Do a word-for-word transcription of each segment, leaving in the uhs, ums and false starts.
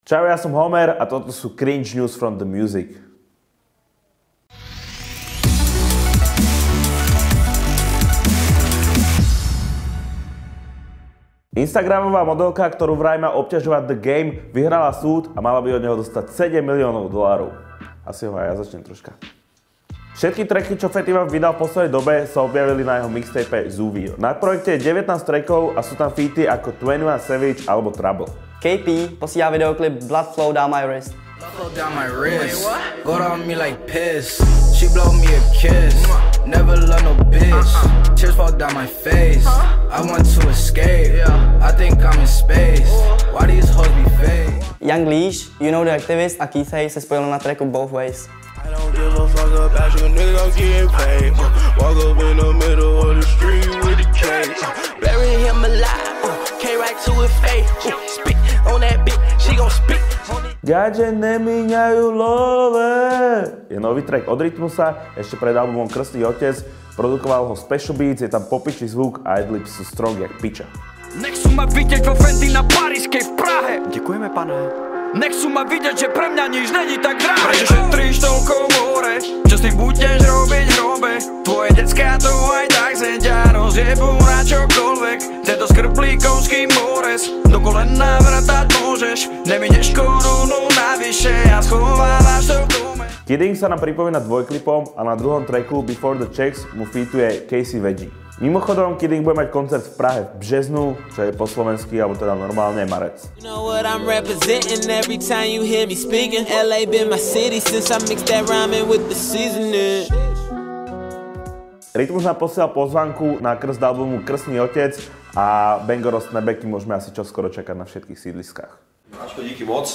Čau, ja som Homer a toto sú Cringe News from the Music. Instagramová modelka, ktorú vraj má obťažovať The Game, vyhrala súd a mala by od neho dostať sedem miliónov dolárov. Asi ho aj ja začnem troška. Všetky tracky, čo Fetty Wap vydal v poslednej dobe, sa objavili na jeho mixtape Zoo Video. Na projekte je devätnásť trackov a sú tam featy ako twenty-one Savage alebo Trouble. K P posílá videoklip Blood Flow Down My Wrist. Flow down my wrist, go down me like piss. She blow me a kiss, never love no bitch. Tears fall down my face, I want to escape. I think I'm in space, why these hoes be fake? Young Leash, You Know The Activist a Keith Hayes se spojili na tracku Both Ways. I don't give a fuck about you, nigga, I'm getting paid. Uh, walk up in the middle of the street with the cage. Uh, bury him alive, uh, came right to his face. Uh, spit on that bitch, she gon' spit on it. Ďaďe nemíňajú love. Je nový track od Rytmusa, ešte pred albumom Krstný otec. Produkoval ho Special Beats, je tam popičí zvuk a adlibs sú strong jak piča. Nechcú ma vidieť vo Fendi na Parískej v Prahe. Děkujeme, pane. Nechcú ma vidieť, že pre mňa nič není tak drahé. Prečo šetríš toľko more, čo s tým budeš robiť v hrobe? Tvoje decká to aj tak sem ťa rozjebú na čokoľvek. Tento skrplíkovský mores, do kolena vrtať môžeš. Nemineš korunu navyše a schovávaš to v dome. Kidding sa nám pripomína dvojklipom a na druhom tracku Before the Checks mu featuje Casey Veggie. Mimochodom, Kidding bude mať koncert v Prahe v březnu, čo je po slovensky, alebo teda normálne marec. You know what I'm representing every time you hear me speaking. L A been my city since I mixed that rhyming with the seasoning. Rytmus nám posielal pozvánku na krst albumu Krstný otec a Bangor od Snabeky môžeme asi čoskoro čakať na všetkých sídliskách. Máčko, díky moc.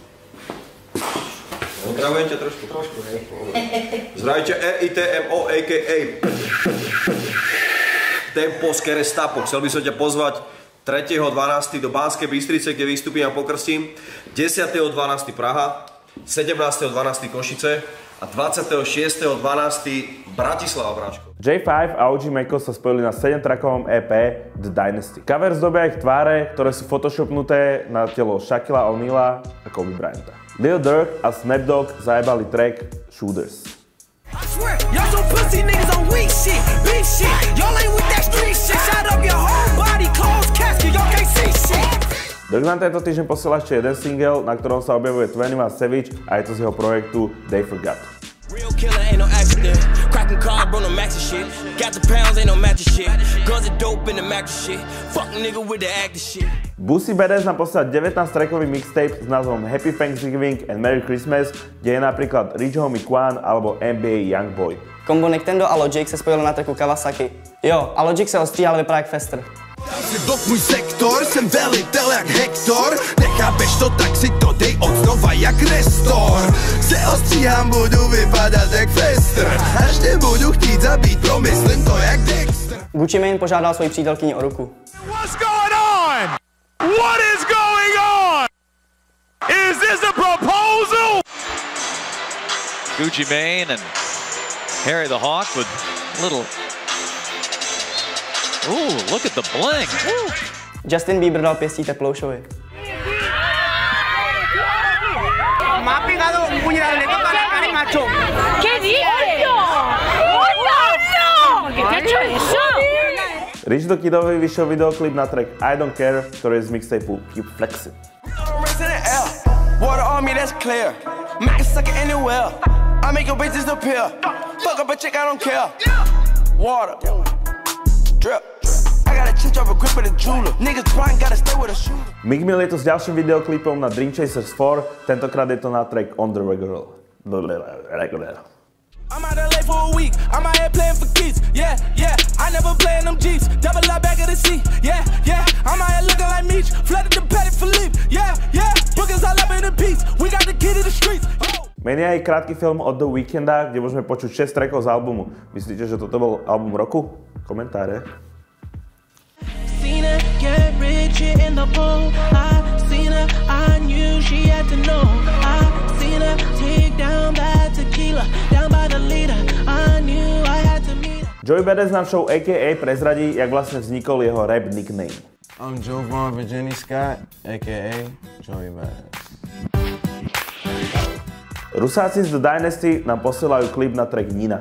Pozdravujem ťa trošku. Trošku, hej. Zdravím ťa E I T M O a k a. Tempo z Kerestapo. Chcel by som ťa pozvať tretieho dvanásteho do Banskej Bystrice, kde vystúpim a pokrstím. desiateho dvanásteho Praha, sedemnásteho dvanásteho Košice a dvadsiateho šiesteho dvanásteho Bratislava, bráčko. J five a O G Mako sa spojili na sedemtrackovom E P The Dynasty. Cover zdobia ich tváre, ktoré sú photoshopnuté na telo Shaquilla O'Neala a Kobe Bryanta. Lil Durk a Snoop Dogg zajebali track Shooters. I swear, y'all some pussy niggas on weak shit, big shit. Y'all ain't with that street shit. Shot up your whole body, closed casket, y'all can't see shit. Durk nám tento týždeň posiela ešte jeden single, na ktorom sa objavuje twenty-one Savage a je to z jeho projektu They Forgot. Real killer ain't no accident. Cracking car, bro, no max shit. Got the pounds, ain't no match shit. Guns are dope in the max shit. Fuck nigga with the active shit. Boosie Badass nám posiela devätnásť trackový mixtape s názvom Happy Thanksgiving and Merry Christmas, kde je napríklad Rich Homie Quan alebo N B A Youngboy. Kombo Nintendo a Logic se spojili na tracku Kawasaki. Jo, a Logic se ostříhal, vypadá jak Fester. Dok můj sektor, jsem velitel jak Hektor. Nechápeš to, tak si to dej od znova jak Restor. Se ostříhám, budu vypadat jak Fester. Až tě budu chtít zabít, promyslím to jak Dexter. Gucci Mane požádal svoji přítelkyni o ruku. What's going on? What is going on? Is this a proposal? Gucci Mane and Harry the Hawk with little... Ooh, look at the bling. Woo. Justin Bieber dal pěstí Teploušovi. Me ha pegado un puñetazo, le toca la cara y macho. ¿Qué dices? ¡Oh, no! ¡No! ¿Qué te ha hecho eso? Rich the Kidovi vyšiel videoklip na track I Don't Care, ktorý je z mixtapeu Keep Flexing. Water on me, that's clear. Make it suck it anywhere. I make your bitches disappear. Fuck up a chick, I don't care. Water. Drip. I got a chick drop a grip of the jeweler. Niggas blind, gotta stay with a shooter. Meek Mill je tu s ďalším videoklipom na Dream Chasers four, tentokrát je to na track On The Regular. I'm out of L A for a week. I'm out here playing for keys. Yeah, yeah. I never play in them Jeeps. Double up back of the seat. Yeah, yeah. I'm out here looking like Meech. Flooded the Petit Philippe. Yeah, yeah. Bookings all up in the piece. We got the key to the streets. Oh. Menej aj krátky film od The Weeknda, kde môžeme počuť šesť trackov z albumu. Myslíte, že toto bol album roku? Komentáre. Seen her get rich in the pool. I seen her, I knew she had to know. I seen her take down that tequila, down by the leader. I knew I had to meet her. Joey Badass nám show A K A prezradí, jak vlastne vznikol jeho rap nickname. I'm Jovan Virginia Scott, A K A Joey Badass. Rusáci z The Dynasty nám posielajú klip na track Nina.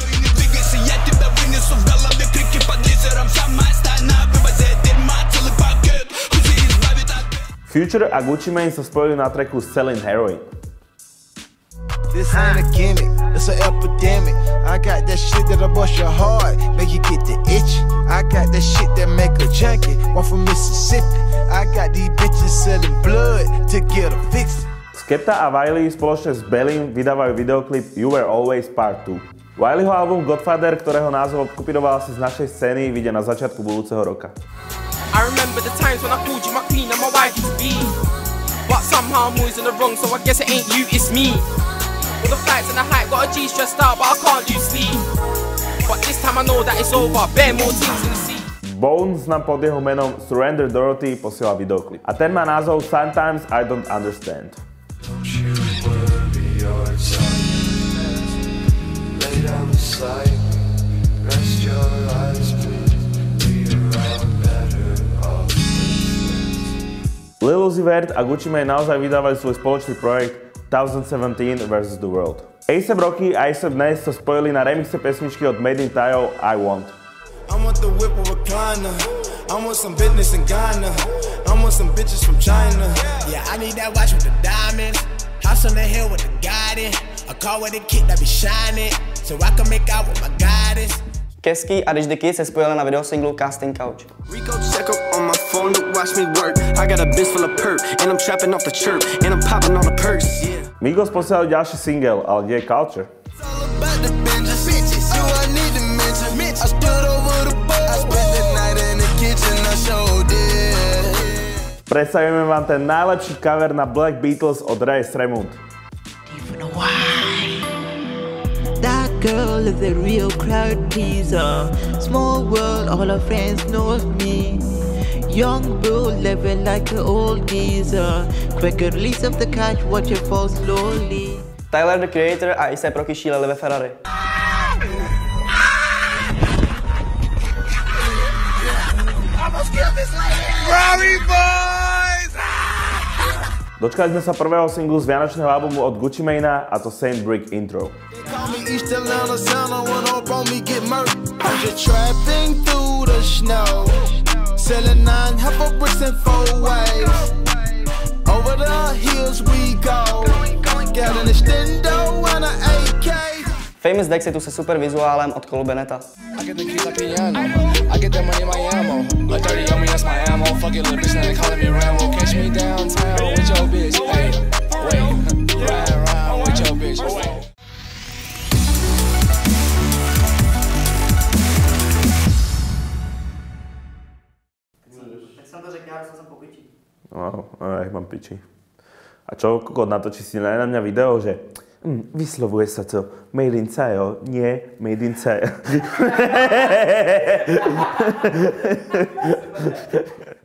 Future a Gucci Mane sa spojili na tracku Selling Heroin. This ain't a gimmick, it's an epidemic. I got that shit that'll bust your heart, make you get the itch. I got that shit that make a junkie walk from Mississippi. I got these bitches selling blood to get a fix. Skepta a Wiley spoločne s Bellim vydávajú videoklip You Were Always Part two. Wileyho album Godfather, ktorého názov obkopíroval si z našej scény, vyjde na začiatku budúceho roka. I remember the times when I called you my queen and my wife to be. But somehow I'm always in the wrong, so I guess it ain't you, it's me. All the flights and the hype, got a G stressed out, but I can't lose sleep. But this time I know that it's over, bare more things in the sea. Bones nám pod jeho menom Surrender Dorothy posiela videoklip. A ten má názov Sometimes I Don't Understand. Lil Uzi Vert a Gucci Mane naozaj vydávajú svoj spoločný projekt twenty seventeen versus the World. A$ej Rocky a A$ej Ness sa spojili na remixe pesničky od Made in Tayo I Want. I want the whip with recliner. I want some business in Ghana. I want some bitches from China. Yeah, I need that watch with the diamonds. House on the hill with the garden. A car with a kid that be shining. So I can make out with my goddess. Kesky a Rich the Kid se spojili na videosinglu Casting Couch. Rico check up on my phone to watch me work. I got a bitch full of perk, and I'm trapping off the chirp, and I'm popping on the perks. Yeah. Migos posielajú ďalší single, ale kde je Culture? It's all about the binges. Bitches, you I need to mention. I stood over the bar. I spent the night in the kitchen. I showed it. Predstavíme vám ten najlepší cover na Black Beatles od Ray Sremund. That girl is a real crowd pleaser. Small world, all her friends know of me. Young bull living like an old geezer. Quick release of the cash, watch it fall slowly. Tyler the Creator a A$ej Rocky šíleli ve Ferrari. Dočkali sme sa prvého singlu z vianočného albumu od Gucci Manea a to Saint Brick Intro. Call me East Atlanta, Santa, when up on me get murked. I'm just trapping through the snow, selling nine half a bricks in four ways. Over the hills we go, got an extendo and an A K. Famous Dex je tu se super vizuálem od Colu Beneta. I get the keys like piano. I get that money in my ammo. Like thirty on me, that's my ammo. Fuck it, little bitch, now they calling me Rambo. Catch me downtown with your bitch. Hey, wait, ride around with your bitch. Tak jsem to řekl, já jsem po piči. No, no, jak mám piči. A čo, kokot, natočí si na mňa video, že mm, vyslovuje sa to Made in Tayo, nie Made in Tayo.